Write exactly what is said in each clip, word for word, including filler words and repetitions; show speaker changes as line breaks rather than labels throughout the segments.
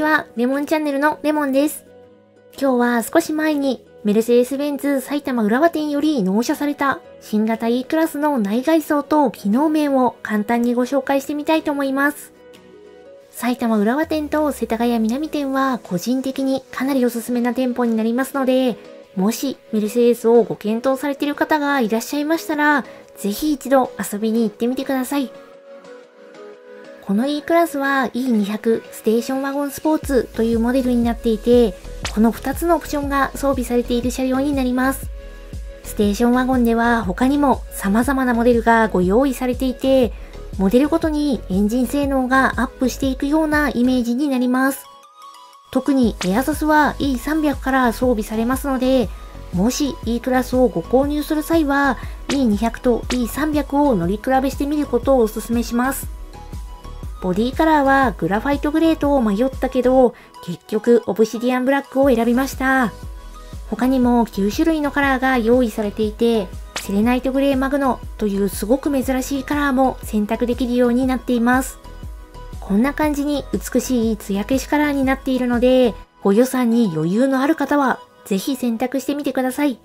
は、レモンチャンネルのレモンです。今日は少し前にメルセデス・ベンツ埼玉浦和店より納車された新型 E クラスの内外装と機能面を簡単にご紹介してみたいと思います。埼玉浦和店と世田谷南店は個人的にかなりおすすめな店舗になりますので、もしメルセデスをご検討されている方がいらっしゃいましたら、ぜひ一度遊びに行ってみてください。この E クラスは イーにひゃく ステーションワゴンスポーツというモデルになっていて、このふたつのオプションが装備されている車両になります。ステーションワゴンでは他にも様々なモデルがご用意されていて、モデルごとにエンジン性能がアップしていくようなイメージになります。特にエアサスは イーさんびゃく から装備されますので、もし E クラスをご購入する際は イーにひゃく と イーさんびゃく を乗り比べしてみることをお勧めします。ボディカラーはグラファイトグレーと迷ったけど、結局オブシディアンブラックを選びました。他にもきゅうしゅるいのカラーが用意されていて、セレナイトグレーマグノというすごく珍しいカラーも選択できるようになっています。こんな感じに美しい艶消しカラーになっているので、ご予算に余裕のある方はぜひ選択してみてください。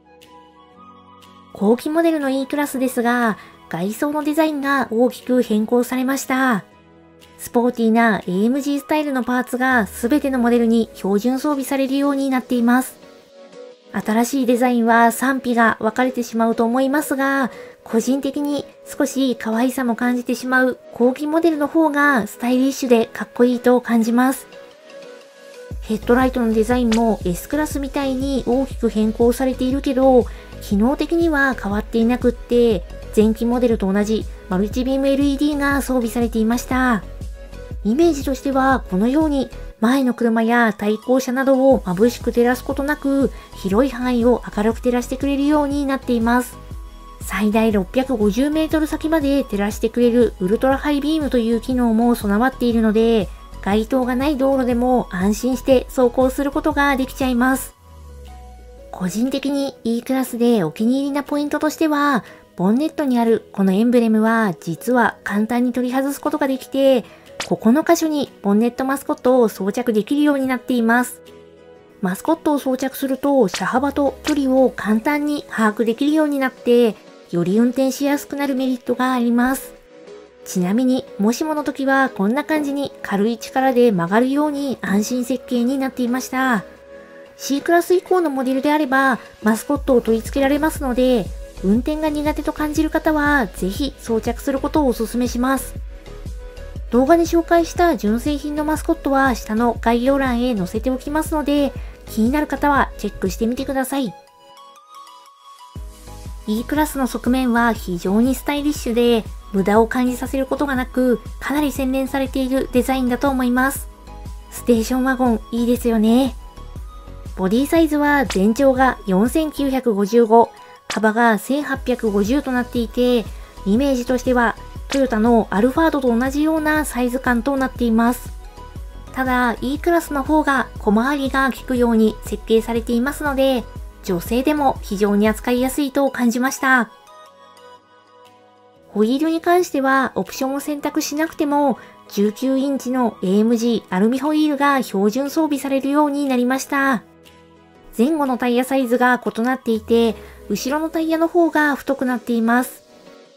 後期モデルの E クラスですが、外装のデザインが大きく変更されました。スポーティーな エーエムジー スタイルのパーツが全てのモデルに標準装備されるようになっています。新しいデザインは賛否が分かれてしまうと思いますが、個人的に少し可愛さも感じてしまう後期モデルの方がスタイリッシュでかっこいいと感じます。ヘッドライトのデザインも S クラスみたいに大きく変更されているけど、機能的には変わっていなくって、前期モデルと同じマルチビーム エルイーディー が装備されていました。イメージとしてはこのように前の車や対向車などを眩しく照らすことなく広い範囲を明るく照らしてくれるようになっています。最大ろっぴゃくごじゅうメートル先まで照らしてくれるウルトラハイビームという機能も備わっているので、街灯がない道路でも安心して走行することができちゃいます。個人的に E クラスでお気に入りなポイントとしては、ボンネットにあるこのエンブレムは実は簡単に取り外すことができて、ここの箇所にボンネットマスコットを装着できるようになっています。マスコットを装着すると車幅と距離を簡単に把握できるようになって、より運転しやすくなるメリットがあります。ちなみに、もしもの時はこんな感じに軽い力で曲がるように安心設計になっていました。C クラス以降のモデルであればマスコットを取り付けられますので、運転が苦手と感じる方はぜひ装着することをお勧めします。動画で紹介した純正品のマスコットは下の概要欄へ載せておきますので、気になる方はチェックしてみてください。E クラスの側面は非常にスタイリッシュで、無駄を感じさせることがなく、かなり洗練されているデザインだと思います。ステーションワゴンいいですよね。ボディサイズは全長がよんせんきゅうひゃくごじゅうご、幅がせんはっぴゃくごじゅうとなっていて、イメージとしてはトヨタのアルファードと同じようなサイズ感となっています。ただ E クラスの方が小回りが利くように設計されていますので、女性でも非常に扱いやすいと感じました。ホイールに関してはオプションを選択しなくてもじゅうきゅうインチの エーエムジー アルミホイールが標準装備されるようになりました。前後のタイヤサイズが異なっていて、後ろのタイヤの方が太くなっています。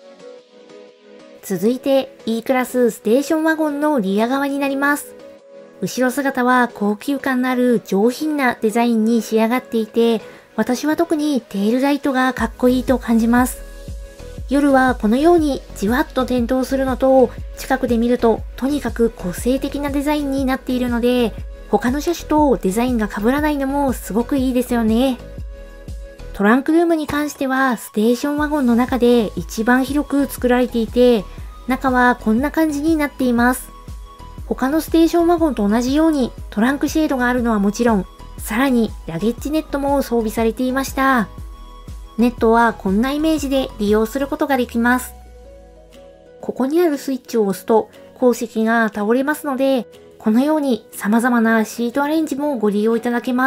続いて E クラスステーションワゴンのリア側になります。後ろ姿は高級感のある上品なデザインに仕上がっていて、私は特にテールライトがかっこいいと感じます。夜はこのようにじわっと点灯するのと、近くで見るととにかく個性的なデザインになっているので、他の車種とデザインが被らないのもすごくいいですよね。トランクルームに関してはステーションワゴンの中で一番広く作られていて、中はこんな感じになっています。他のステーションワゴンと同じようにトランクシェードがあるのはもちろん、さらにラゲッジネットも装備されていました。ネットはこんなイメージで利用することができます。ここにあるスイッチを押すと後席が倒れますので、このように様々なシートアレンジもご利用いただけます。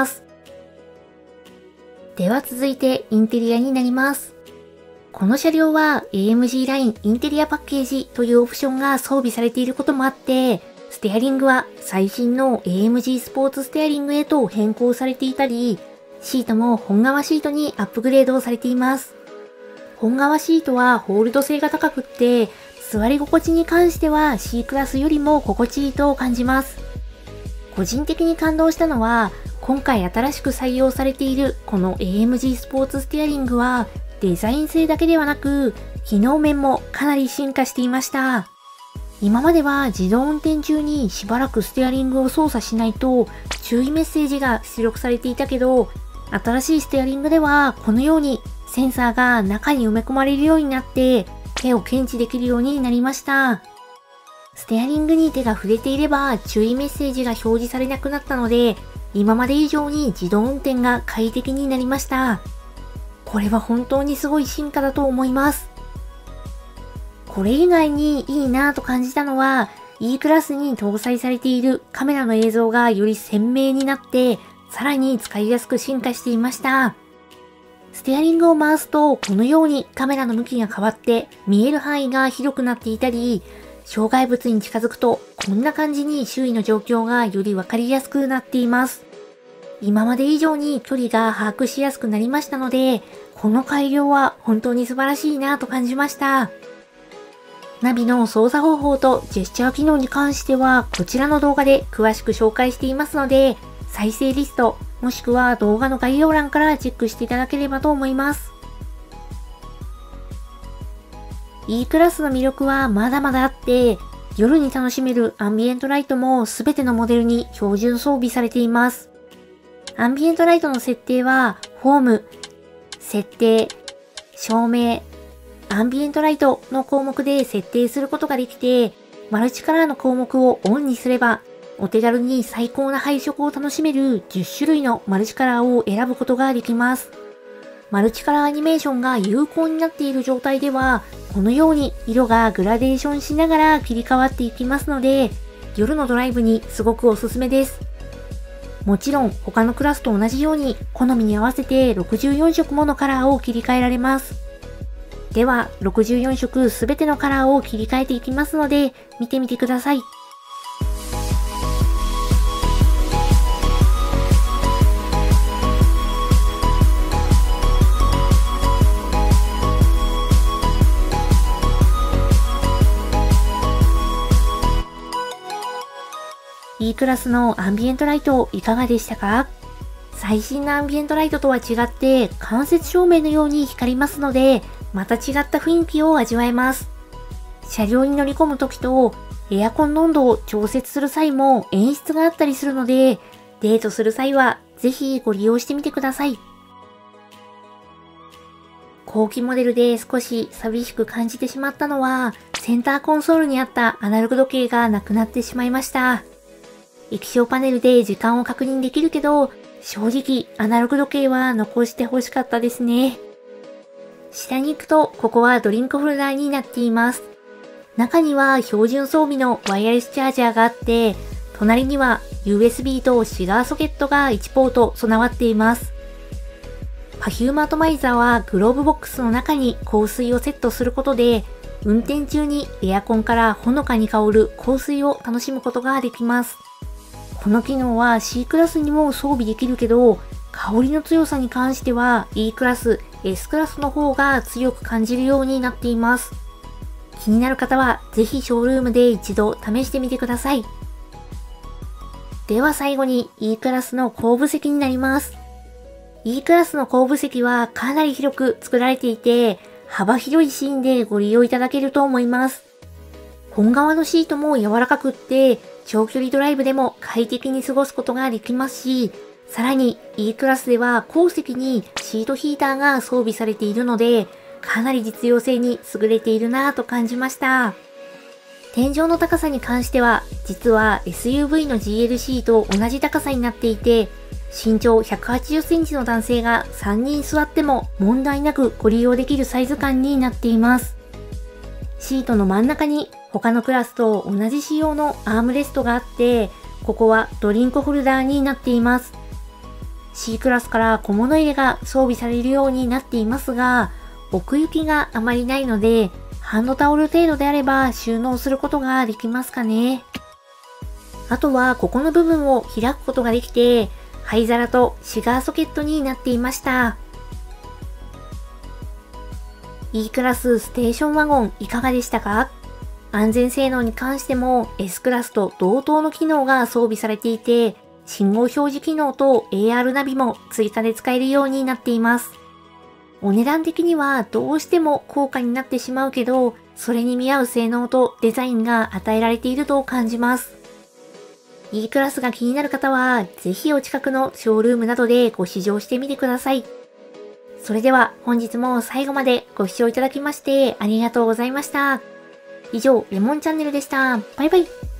では続いてインテリアになります。この車両は エーエムジー ラインインテリアパッケージというオプションが装備されていることもあって、 ステアリングは最新の エーエムジー スポーツステアリングへと変更されていたり、シートも本革シートにアップグレードされています。本革シートはホールド性が高くって、座り心地に関しては C クラスよりも心地いいと感じます。個人的に感動したのは、今回新しく採用されているこの エーエムジー スポーツステアリングは、デザイン性だけではなく、機能面もかなり進化していました。今までは自動運転中にしばらくステアリングを操作しないと注意メッセージが出力されていたけど、新しいステアリングではこのようにセンサーが中に埋め込まれるようになって手を検知できるようになりました。ステアリングに手が触れていれば注意メッセージが表示されなくなったので、今まで以上に自動運転が快適になりました。これは本当にすごい進化だと思います。これ以外にいいなぁと感じたのは、E クラスに搭載されているカメラの映像がより鮮明になって、さらに使いやすく進化していました。ステアリングを回すと、このようにカメラの向きが変わって見える範囲が広くなっていたり、障害物に近づくとこんな感じに周囲の状況がよりわかりやすくなっています。今まで以上に距離が把握しやすくなりましたので、この改良は本当に素晴らしいなぁと感じました。ナビの操作方法とジェスチャー機能に関してはこちらの動画で詳しく紹介していますので、再生リストもしくは動画の概要欄からチェックしていただければと思います。E クラスの魅力はまだまだあって、夜に楽しめるアンビエントライトもすべてのモデルに標準装備されています。アンビエントライトの設定はホーム、設定、照明、アンビエントライトの項目で設定することができて、マルチカラーの項目をオンにすれば、お手軽に最高な配色を楽しめるじゅっしゅるいのマルチカラーを選ぶことができます。マルチカラーアニメーションが有効になっている状態では、このように色がグラデーションしながら切り替わっていきますので、夜のドライブにすごくおすすめです。もちろん他のクラスと同じように好みに合わせてろくじゅうよんしょくものカラーを切り替えられます。ではろくじゅうよんしょくすべてのカラーを切り替えていきますので見てみてください。E クラスのアンビエントライトいかがでしたか？最新のアンビエントライトとは違って間接照明のように光りますので、また違った雰囲気を味わえます。車両に乗り込むときとエアコンの温度を調節する際も演出があったりするので、デートする際はぜひご利用してみてください。後期モデルで少し寂しく感じてしまったのは、センターコンソールにあったアナログ時計がなくなってしまいました。液晶パネルで時間を確認できるけど、正直アナログ時計は残してほしかったですね。下に行くと、ここはドリンクホルダーになっています。中には標準装備のワイヤレスチャージャーがあって、隣には ユーエスビー とシガーソケットがいちポート備わっています。パフュームアトマイザーはグローブボックスの中に香水をセットすることで、運転中にエアコンからほのかに香る香水を楽しむことができます。この機能は C クラスにも装備できるけど、香りの強さに関しては E クラス、S クラスの方が強く感じるようになっています。気になる方はぜひショールームで一度試してみてください。では最後に E クラスの後部席になります。E クラスの後部席はかなり広く作られていて、幅広いシーンでご利用いただけると思います。本革のシートも柔らかくって、長距離ドライブでも快適に過ごすことができますし、さらに E クラスでは後席にシートヒーターが装備されているので、かなり実用性に優れているなぁと感じました。天井の高さに関しては、実は エスユーブイ の ジーエルシー と同じ高さになっていて、身長ひゃくはちじゅっセンチの男性がさんにん座っても問題なくご利用できるサイズ感になっています。シートの真ん中に他のクラスと同じ仕様のアームレストがあって、ここはドリンクホルダーになっています。C クラスから小物入れが装備されるようになっていますが、奥行きがあまりないので、ハンドタオル程度であれば収納することができますかね。 あとはここの部分を開くことができて、灰皿とシガーソケットになっていました。E クラスステーションワゴンいかがでしたか？安全性能に関しても S クラスと同等の機能が装備されていて、信号表示機能と エーアール ナビも追加で使えるようになっています。お値段的にはどうしても高価になってしまうけど、それに見合う性能とデザインが与えられていると感じます。E クラスが気になる方は、ぜひお近くのショールームなどでご試乗してみてください。それでは本日も最後までご視聴いただきましてありがとうございました。以上、レモンチャンネルでした。バイバイ。